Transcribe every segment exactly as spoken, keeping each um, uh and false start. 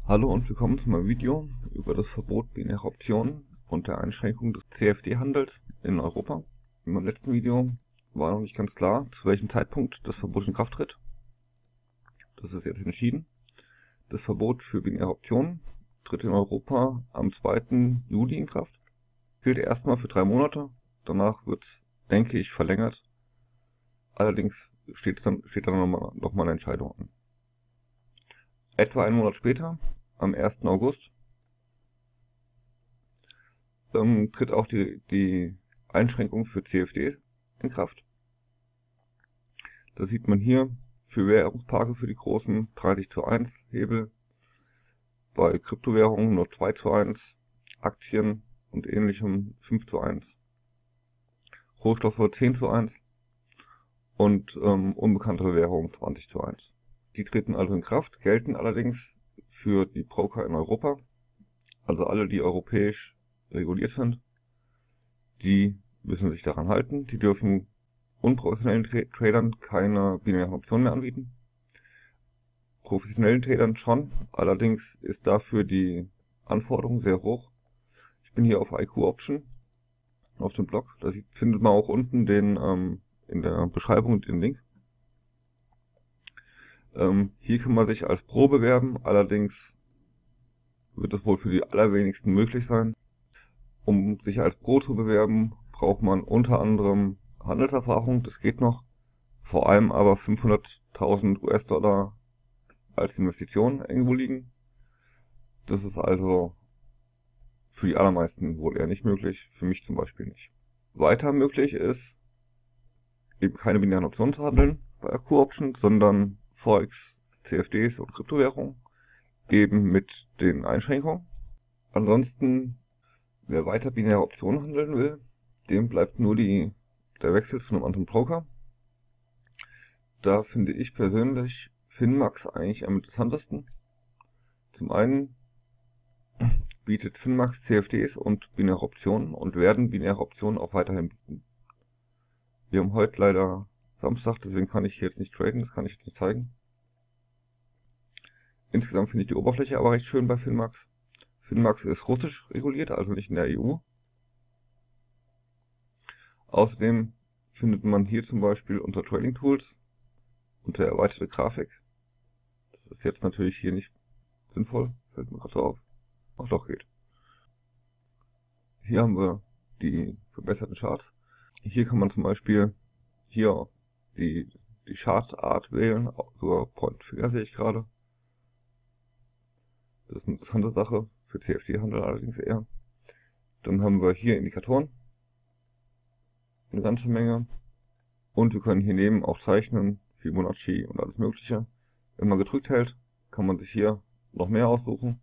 Hallo und willkommen zu meinem Video über das Verbot binärer Optionen und der Einschränkung des C F D-Handels in Europa. In meinem letzten Video war noch nicht ganz klar, zu welchem Zeitpunkt das Verbot in Kraft tritt. Das ist jetzt entschieden. Das Verbot für binäre Optionen tritt in Europa am zweiten Juli in Kraft. Gilt erstmal für drei Monate, danach wird es, denke ich, verlängert. Allerdings steht dann, steht dann nochmal noch mal eine Entscheidung an. Etwa einen Monat später, am ersten August, ähm, tritt auch die, die Einschränkung für C F Ds in Kraft. Da sieht man hier für Währungspaare für die großen dreißig zu eins Hebel, bei Kryptowährungen nur zwei zu eins, Aktien und ähnlichem fünf zu eins, Rohstoffe zehn zu eins und ähm, unbekannte Währungen zwanzig zu eins. Die treten also in Kraft, gelten allerdings für die Broker in Europa, also alle, die europäisch reguliert sind, die müssen sich daran halten. Die dürfen unprofessionellen Tra Tradern keine binären Optionen mehr anbieten. Professionellen Tradern schon, allerdings ist dafür die Anforderung sehr hoch. Ich bin hier auf I Q Option, auf dem Blog, da findet man auch unten den ähm, in der Beschreibung den Link. Ähm, hier kann man sich als Pro bewerben, allerdings wird es wohl für die allerwenigsten möglich sein. Um sich als Pro zu bewerben, braucht man unter anderem Handelserfahrung, das geht noch, vor allem aber fünfhunderttausend U S-Dollar als Investition irgendwo liegen. Das ist also für die allermeisten wohl eher nicht möglich, für mich zum Beispiel nicht. Weiter möglich ist, eben keine binären Optionen zu handeln bei I Q Option, sondern Forex, C F Ds und Kryptowährungen, eben mit den Einschränkungen. Ansonsten, wer weiter binäre Optionen handeln will, dem bleibt nur die, der Wechsel zu einem anderen Broker. Da finde ich persönlich Finmax eigentlich am interessantesten. Zum einen bietet Finmax C F Ds und binäre Optionen und werden binäre Optionen auch weiterhin bieten. Wir haben heute leider Samstag, deswegen kann ich jetzt nicht traden, das kann ich jetzt nicht zeigen. Insgesamt finde ich die Oberfläche aber recht schön bei Finmax. Finmax ist russisch reguliert, also nicht in der E U. Außerdem findet man hier zum Beispiel unter Trading Tools, unter erweiterte Grafik. Das ist jetzt natürlich hier nicht sinnvoll, fällt mir gerade so auf. Ach doch, geht. Hier haben wir die verbesserten Charts. Hier kann man zum Beispiel hier die, die Chartart wählen, sogar Point Figure sehe ich gerade. Das ist eine interessante Sache, für C F D-Handel allerdings eher. Dann haben wir hier Indikatoren, eine ganze Menge. Und wir können hier neben auch zeichnen, Fibonacci und alles mögliche. Wenn man gedrückt hält, kann man sich hier noch mehr aussuchen.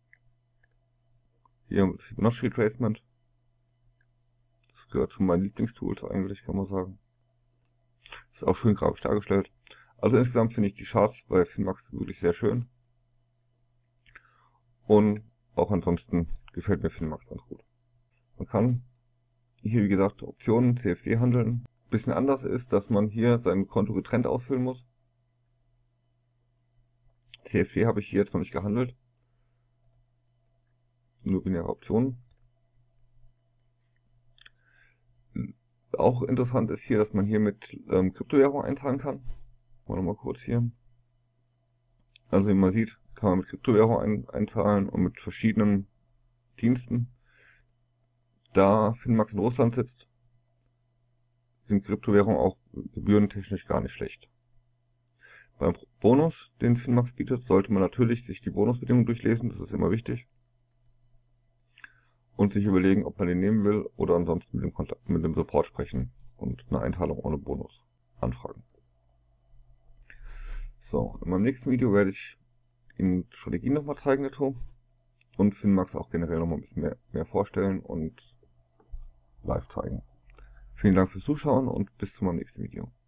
Hier Fibonacci Retracement. Das gehört zu meinen Lieblingstools eigentlich, kann man sagen. Ist auch schön grafisch dargestellt. Also insgesamt finde ich die Charts bei Finmax wirklich sehr schön. Und auch ansonsten gefällt mir Finmax ganz gut. Man kann hier, wie gesagt, Optionen, C F D handeln. Ein bisschen anders ist, dass man hier sein Konto getrennt ausfüllen muss. C F D habe ich hier jetzt noch nicht gehandelt. Nur binäre Optionen. Auch interessant ist hier, dass man hier mit ähm, Kryptowährung einzahlen kann. Machen wir nochmal kurz hier. Also wie man sieht, kann man mit Kryptowährung ein, einzahlen und mit verschiedenen Diensten. Da Finmax in Russland sitzt, sind Kryptowährungen auch gebührentechnisch gar nicht schlecht. Beim Bonus, den Finmax bietet, sollte man natürlich sich die Bonusbedingungen durchlesen, das ist immer wichtig. Und sich überlegen, ob man den nehmen will oder ansonsten mit dem, Kontakt, mit dem Support sprechen und eine Einzahlung ohne Bonus anfragen. So, in meinem nächsten Video werde ich Ihnen Strategien nochmal zeigen dazu und Finmax auch generell nochmal ein bisschen mehr, mehr vorstellen und live zeigen. Vielen Dank fürs Zuschauen und bis zum nächsten Video.